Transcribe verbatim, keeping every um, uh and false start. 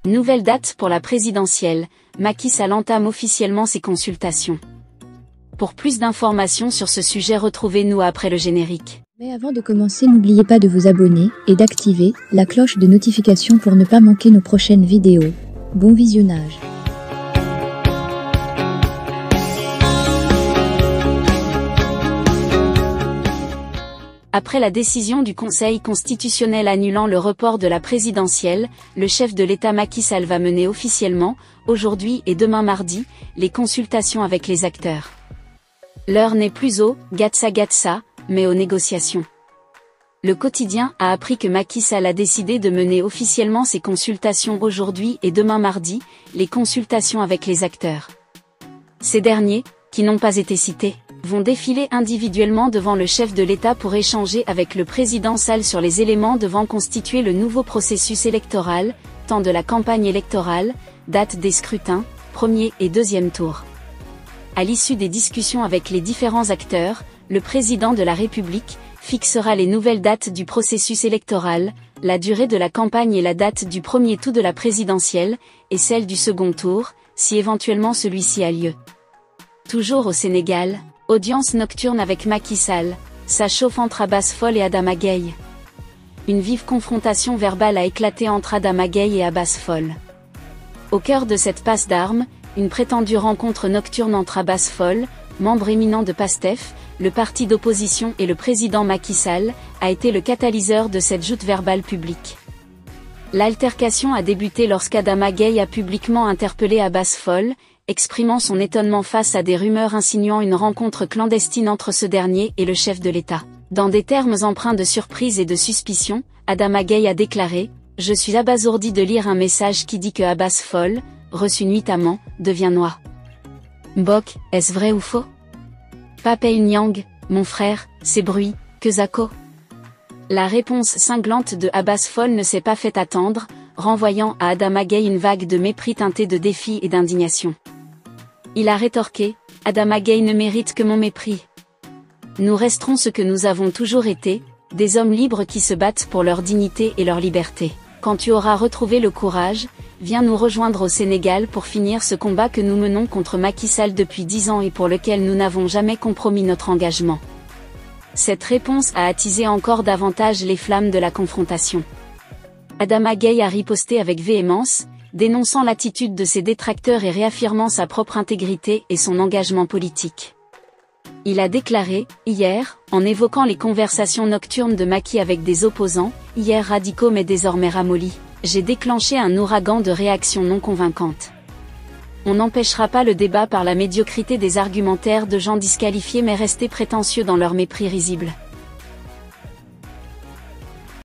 Nouvelle date pour la présidentielle, Macky Sall entame officiellement ses consultations. Pour plus d'informations sur ce sujet, retrouvez-nous après le générique. Mais avant de commencer, n'oubliez pas de vous abonner et d'activer la cloche de notification pour ne pas manquer nos prochaines vidéos. Bon visionnage. Après la décision du Conseil constitutionnel annulant le report de la présidentielle, le chef de l'État Macky Sall va mener officiellement, aujourd'hui et demain mardi, les consultations avec les acteurs. L'heure n'est plus au « gatsa gatsa », mais aux négociations. Le quotidien a appris que Macky Sall a décidé de mener officiellement ses consultations aujourd'hui et demain mardi, les consultations avec les acteurs. Ces derniers, qui n'ont pas été cités, vont défiler individuellement devant le chef de l'État pour échanger avec le président Sall sur les éléments devant constituer le nouveau processus électoral, temps de la campagne électorale, date des scrutins, premier et deuxième tour. À l'issue des discussions avec les différents acteurs, le président de la République fixera les nouvelles dates du processus électoral, la durée de la campagne et la date du premier tour de la présidentielle, et celle du second tour, si éventuellement celui-ci a lieu. Toujours au Sénégal, audience nocturne avec Macky Sall, ça chauffe entre Abass Fall et Adama Gaye. Une vive confrontation verbale a éclaté entre Adama Gaye et Abass Fall. Au cœur de cette passe d'armes, une prétendue rencontre nocturne entre Abass Fall, membre éminent de PASTEF, le parti d'opposition, et le président Macky Sall, a été le catalyseur de cette joute verbale publique. L'altercation a débuté lorsqu'Adama Gaye a publiquement interpellé Abass Fall, exprimant son étonnement face à des rumeurs insinuant une rencontre clandestine entre ce dernier et le chef de l'État. Dans des termes empreints de surprise et de suspicion, Adama Gaye a déclaré « Je suis abasourdi de lire un message qui dit que Abass Fall, reçu nuitamment, devient noir. Mbok, est-ce vrai ou faux? Papay Nyang, mon frère, c'est bruit, que Zako ?» La réponse cinglante de Abass Fall ne s'est pas fait attendre, renvoyant à Adama Gaye une vague de mépris teintée de défi et d'indignation. Il a rétorqué « Adama Gaye ne mérite que mon mépris. Nous resterons ce que nous avons toujours été, des hommes libres qui se battent pour leur dignité et leur liberté. Quand tu auras retrouvé le courage, viens nous rejoindre au Sénégal pour finir ce combat que nous menons contre Macky Sall depuis dix ans et pour lequel nous n'avons jamais compromis notre engagement. » Cette réponse a attisé encore davantage les flammes de la confrontation. Adama Gaye a riposté avec véhémence, dénonçant l'attitude de ses détracteurs et réaffirmant sa propre intégrité et son engagement politique. Il a déclaré, hier, en évoquant les conversations nocturnes de Macky avec des opposants, hier radicaux mais désormais ramollis, j'ai déclenché un ouragan de réactions non convaincantes. On n'empêchera pas le débat par la médiocrité des argumentaires de gens disqualifiés mais restés prétentieux dans leur mépris risible.